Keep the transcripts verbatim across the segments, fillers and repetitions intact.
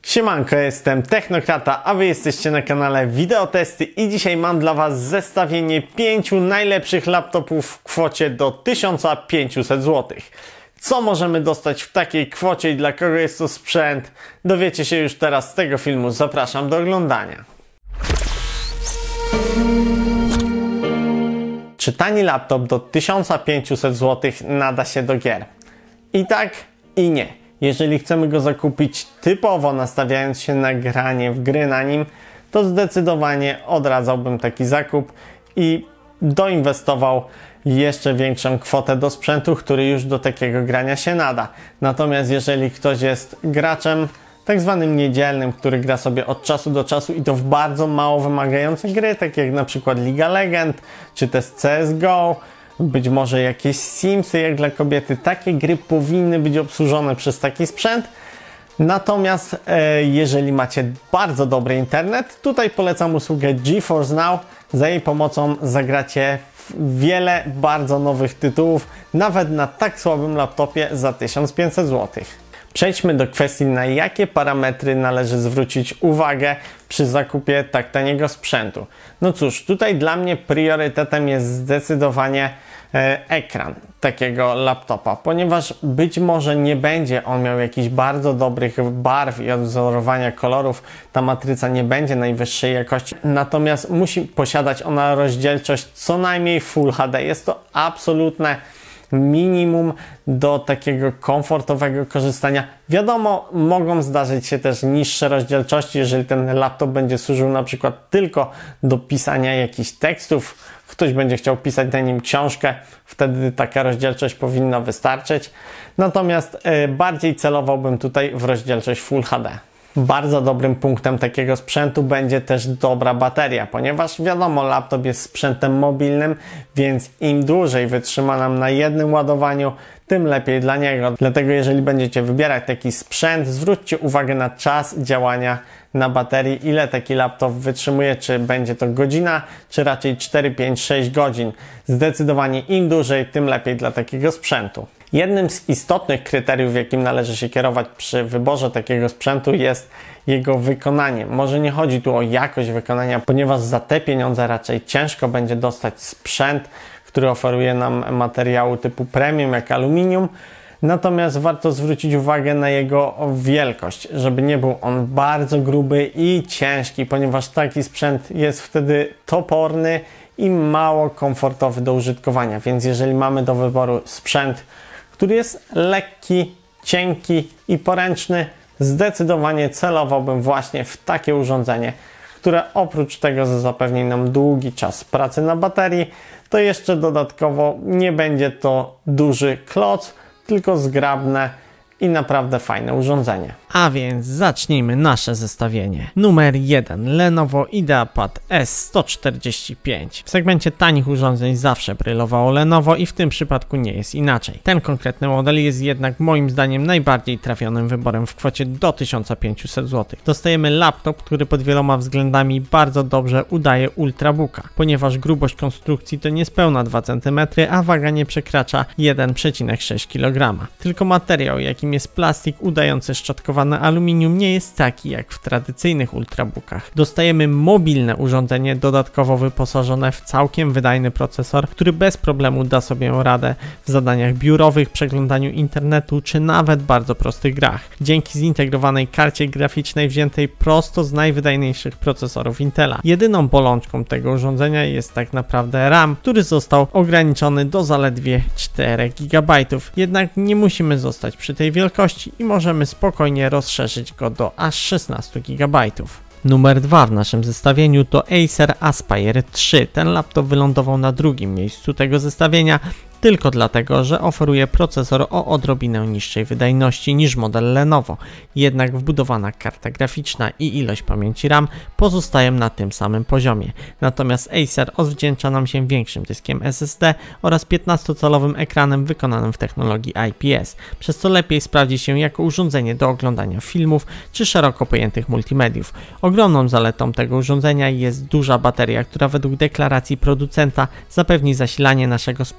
Siemanko, jestem Technokrata, a wy jesteście na kanale Wideotesty i dzisiaj mam dla was zestawienie pięciu najlepszych laptopów w kwocie do tysiąc pięćset złotych. Co możemy dostać w takiej kwocie i dla kogo jest to sprzęt? Dowiecie się już teraz z tego filmu, zapraszam do oglądania. Czy tani laptop do tysiąc pięćset złotych nada się do gier? I tak, i nie. Jeżeli chcemy go zakupić typowo nastawiając się na granie w gry na nim, to zdecydowanie odradzałbym taki zakup i doinwestował jeszcze większą kwotę do sprzętu, który już do takiego grania się nada. Natomiast jeżeli ktoś jest graczem tak zwanym niedzielnym, który gra sobie od czasu do czasu i to w bardzo mało wymagające gry, takie jak na przykład League of Legends, czy też C S G O, być może jakieś Simsy jak dla kobiety, takie gry powinny być obsłużone przez taki sprzęt. Natomiast e, jeżeli macie bardzo dobry internet, tutaj polecam usługę GeForce Now. Za jej pomocą zagracie wiele bardzo nowych tytułów, nawet na tak słabym laptopie za tysiąc pięćset złotych. Przejdźmy do kwestii, na jakie parametry należy zwrócić uwagę przy zakupie tak taniego sprzętu. No cóż, tutaj dla mnie priorytetem jest zdecydowanie e, ekran takiego laptopa, ponieważ być może nie będzie on miał jakichś bardzo dobrych barw i odwzorowania kolorów, ta matryca nie będzie najwyższej jakości, natomiast musi posiadać ona rozdzielczość co najmniej Full H D. Jest to absolutne minimum do takiego komfortowego korzystania. Wiadomo, mogą zdarzyć się też niższe rozdzielczości, jeżeli ten laptop będzie służył na przykład tylko do pisania jakichś tekstów, ktoś będzie chciał pisać na nim książkę, wtedy taka rozdzielczość powinna wystarczyć. Natomiast yy, bardziej celowałbym tutaj w rozdzielczość Full H D. Bardzo dobrym punktem takiego sprzętu będzie też dobra bateria, ponieważ wiadomo, laptop jest sprzętem mobilnym, więc im dłużej wytrzyma nam na jednym ładowaniu, tym lepiej dla niego. Dlatego jeżeli będziecie wybierać taki sprzęt, zwróćcie uwagę na czas działania na baterii, ile taki laptop wytrzymuje, czy będzie to godzina, czy raczej cztery, pięć, sześć godzin. Zdecydowanie im dłużej, tym lepiej dla takiego sprzętu. Jednym z istotnych kryteriów, jakim należy się kierować przy wyborze takiego sprzętu, jest jego wykonanie. Może nie chodzi tu o jakość wykonania, ponieważ za te pieniądze raczej ciężko będzie dostać sprzęt, który oferuje nam materiału typu premium, jak aluminium. Natomiast warto zwrócić uwagę na jego wielkość, żeby nie był on bardzo gruby i ciężki, ponieważ taki sprzęt jest wtedy toporny i mało komfortowy do użytkowania. Więc jeżeli mamy do wyboru sprzęt, który jest lekki, cienki i poręczny, zdecydowanie celowałbym właśnie w takie urządzenie, które oprócz tego, że zapewni nam długi czas pracy na baterii, to jeszcze dodatkowo nie będzie to duży kloc, tylko zgrabne i naprawdę fajne urządzenie. A więc zacznijmy nasze zestawienie. Numer jeden. Lenovo IdeaPad S sto czterdzieści pięć. W segmencie tanich urządzeń zawsze brylowało Lenovo i w tym przypadku nie jest inaczej. Ten konkretny model jest jednak moim zdaniem najbardziej trafionym wyborem w kwocie do tysiąc pięćset złotych. Dostajemy laptop, który pod wieloma względami bardzo dobrze udaje ultrabooka, ponieważ grubość konstrukcji to niespełna dwa centymetry, a waga nie przekracza jeden przecinek sześć kilograma. Tylko materiał, jakim jest plastik udający szczotkowanie aluminium, nie jest taki jak w tradycyjnych ultrabookach. Dostajemy mobilne urządzenie dodatkowo wyposażone w całkiem wydajny procesor, który bez problemu da sobie radę w zadaniach biurowych, przeglądaniu internetu czy nawet bardzo prostych grach. Dzięki zintegrowanej karcie graficznej wziętej prosto z najwydajniejszych procesorów Intela. Jedyną bolączką tego urządzenia jest tak naprawdę RAM, który został ograniczony do zaledwie czterech gigabajtów. Jednak nie musimy zostać przy tej wielkości i możemy spokojnie rozszerzyć go do aż szesnaście gigabajtów. Numer dwa w naszym zestawieniu to Acer Aspire trzy. Ten laptop wylądował na drugim miejscu tego zestawienia tylko dlatego, że oferuje procesor o odrobinę niższej wydajności niż model Lenovo. Jednak wbudowana karta graficzna i ilość pamięci RAM pozostają na tym samym poziomie. Natomiast Acer odwdzięcza nam się większym dyskiem S S D oraz piętnastocalowym ekranem wykonanym w technologii I P S, przez co lepiej sprawdzi się jako urządzenie do oglądania filmów czy szeroko pojętych multimediów. Ogromną zaletą tego urządzenia jest duża bateria, która według deklaracji producenta zapewni zasilanie naszego sprzętu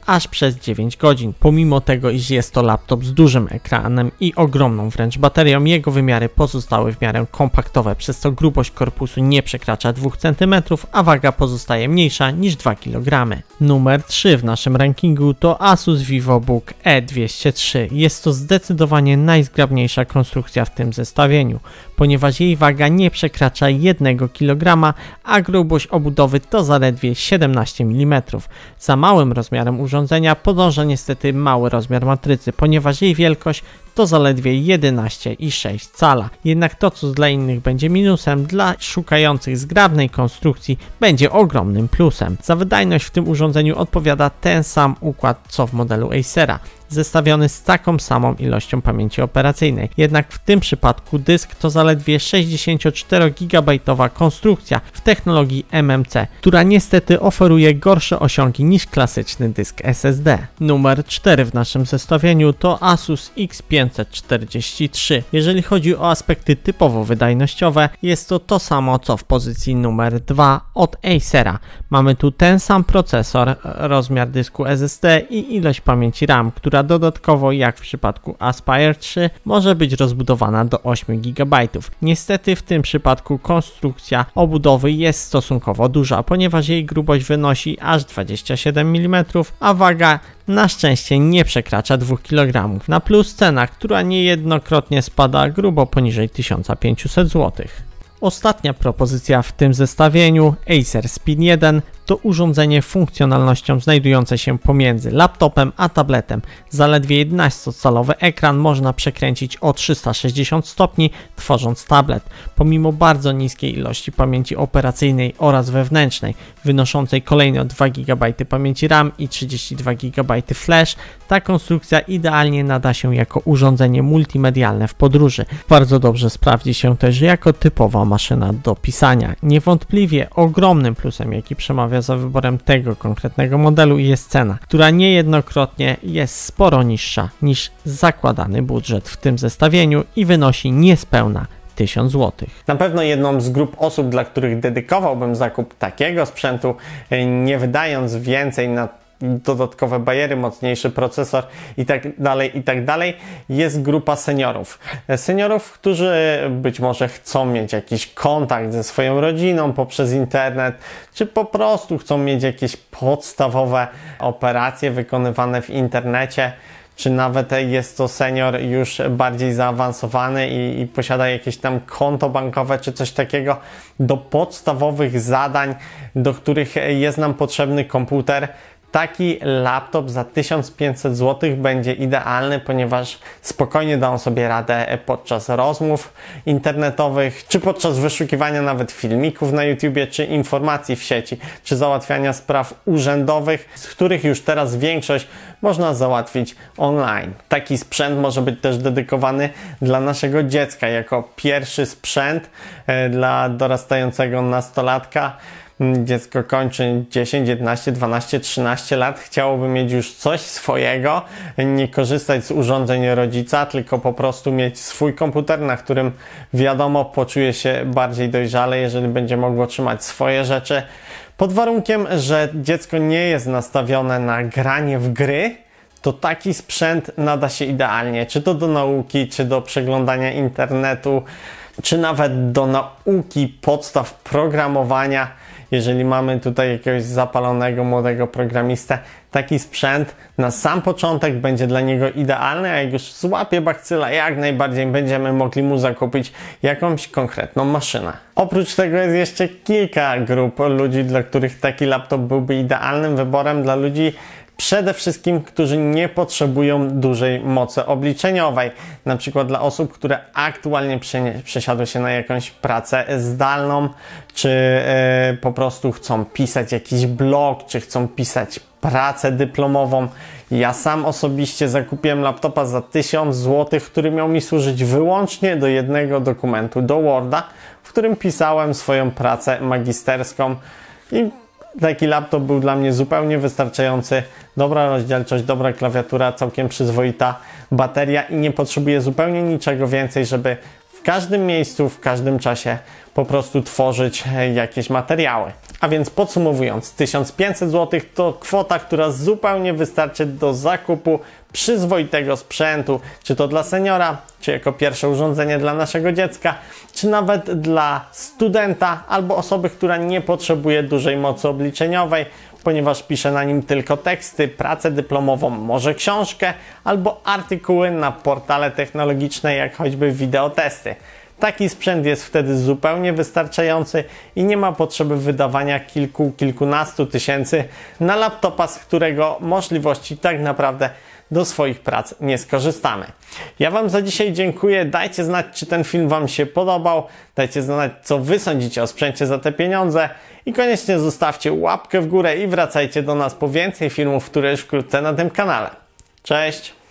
aż przez dziewięć godzin. Pomimo tego, iż jest to laptop z dużym ekranem i ogromną wręcz baterią, jego wymiary pozostały w miarę kompaktowe, przez co grubość korpusu nie przekracza dwóch centymetrów, a waga pozostaje mniejsza niż dwa kilogramy. Numer trzy w naszym rankingu to Asus VivoBook E dwieście trzy. Jest to zdecydowanie najzgrabniejsza konstrukcja w tym zestawieniu, ponieważ jej waga nie przekracza jednego kilograma, a grubość obudowy to zaledwie siedemnaście milimetrów. Za małym rozmiarem urządzenia podąża niestety mały rozmiar matrycy, ponieważ jej wielkość to zaledwie jedenaście i sześć cala. Jednak to, co dla innych będzie minusem, dla szukających zgrabnej konstrukcji będzie ogromnym plusem. Za wydajność w tym urządzeniu odpowiada ten sam układ co w modelu Acera, zestawiony z taką samą ilością pamięci operacyjnej. Jednak w tym przypadku dysk to zaledwie sześćdziesięcioczterogigabajtowa konstrukcja w technologii M M C, która niestety oferuje gorsze osiągi niż klasyczny dysk S S D. Numer cztery w naszym zestawieniu to Asus X pięćset czterdzieści trzy. Jeżeli chodzi o aspekty typowo wydajnościowe, jest to to samo co w pozycji numer dwa od Acera. Mamy tu ten sam procesor, rozmiar dysku S S D i ilość pamięci RAM, która dodatkowo, jak w przypadku Aspire trzy, może być rozbudowana do ośmiu gigabajtów. Niestety w tym przypadku konstrukcja obudowy jest stosunkowo duża, ponieważ jej grubość wynosi aż dwadzieścia siedem milimetrów, a waga na szczęście nie przekracza dwóch kilogramów. Na plus cena, która niejednokrotnie spada grubo poniżej tysiąc pięćset złotych. Ostatnia propozycja w tym zestawieniu, Acer Spin jeden, to urządzenie funkcjonalnością znajdujące się pomiędzy laptopem a tabletem. Zaledwie jedenastocalowy ekran można przekręcić o trzysta sześćdziesiąt stopni, tworząc tablet. Pomimo bardzo niskiej ilości pamięci operacyjnej oraz wewnętrznej, wynoszącej kolejno dwa gigabajty pamięci RAM i trzydzieści dwa gigabajty flash, ta konstrukcja idealnie nada się jako urządzenie multimedialne w podróży. Bardzo dobrze sprawdzi się też jako typowa maszyna do pisania. Niewątpliwie ogromnym plusem, jaki przemawia za wyborem tego konkretnego modelu, jest cena, która niejednokrotnie jest sporo niższa niż zakładany budżet w tym zestawieniu i wynosi niespełna tysiąc złotych. Na pewno jedną z grup osób, dla których dedykowałbym zakup takiego sprzętu, nie wydając więcej na dodatkowe bariery, mocniejszy procesor i tak dalej, i tak dalej, jest grupa seniorów. Seniorów, którzy być może chcą mieć jakiś kontakt ze swoją rodziną poprzez internet, czy po prostu chcą mieć jakieś podstawowe operacje wykonywane w internecie, czy nawet jest to senior już bardziej zaawansowany i, i posiada jakieś tam konto bankowe, czy coś takiego. Do podstawowych zadań, do których jest nam potrzebny komputer, taki laptop za tysiąc pięćset złotych będzie idealny, ponieważ spokojnie da on sobie radę podczas rozmów internetowych, czy podczas wyszukiwania nawet filmików na YouTubie, czy informacji w sieci, czy załatwiania spraw urzędowych, z których już teraz większość można załatwić online. Taki sprzęt może być też dedykowany dla naszego dziecka, jako pierwszy sprzęt e, dla dorastającego nastolatka. Dziecko kończy dziesięć, jedenaście, dwanaście, trzynaście lat, chciałoby mieć już coś swojego, nie korzystać z urządzeń rodzica, tylko po prostu mieć swój komputer, na którym wiadomo poczuje się bardziej dojrzale, jeżeli będzie mogło trzymać swoje rzeczy. Pod warunkiem, że dziecko nie jest nastawione na granie w gry, to taki sprzęt nada się idealnie, czy to do nauki, czy do przeglądania internetu, czy nawet do nauki podstaw programowania. Jeżeli mamy tutaj jakiegoś zapalonego, młodego programistę, taki sprzęt na sam początek będzie dla niego idealny, a jak już złapie bakcyla, jak najbardziej będziemy mogli mu zakupić jakąś konkretną maszynę. Oprócz tego jest jeszcze kilka grup ludzi, dla których taki laptop byłby idealnym wyborem. Dla ludzi przede wszystkim, którzy nie potrzebują dużej mocy obliczeniowej. Na przykład dla osób, które aktualnie przesiadły się na jakąś pracę zdalną, czy yy, po prostu chcą pisać jakiś blog, czy chcą pisać pracę dyplomową. Ja sam osobiście zakupiłem laptopa za tysiąc złotych, który miał mi służyć wyłącznie do jednego dokumentu, do Worda, w którym pisałem swoją pracę magisterską i taki laptop był dla mnie zupełnie wystarczający. Dobra rozdzielczość, dobra klawiatura, całkiem przyzwoita bateria i nie potrzebuję zupełnie niczego więcej, żeby w każdym miejscu, w każdym czasie po prostu tworzyć jakieś materiały. A więc podsumowując, tysiąc pięćset złotych to kwota, która zupełnie wystarczy do zakupu przyzwoitego sprzętu, czy to dla seniora, czy jako pierwsze urządzenie dla naszego dziecka, czy nawet dla studenta albo osoby, która nie potrzebuje dużej mocy obliczeniowej, ponieważ pisze na nim tylko teksty, pracę dyplomową, może książkę albo artykuły na portale technologiczne, jak choćby wideotesty. Taki sprzęt jest wtedy zupełnie wystarczający i nie ma potrzeby wydawania kilku, kilkunastu tysięcy na laptopa, z którego możliwości tak naprawdę do swoich prac nie skorzystamy. Ja Wam za dzisiaj dziękuję. Dajcie znać, czy ten film Wam się podobał. Dajcie znać, co Wy sądzicie o sprzęcie za te pieniądze. I koniecznie zostawcie łapkę w górę i wracajcie do nas po więcej filmów, które już wkrótce na tym kanale. Cześć!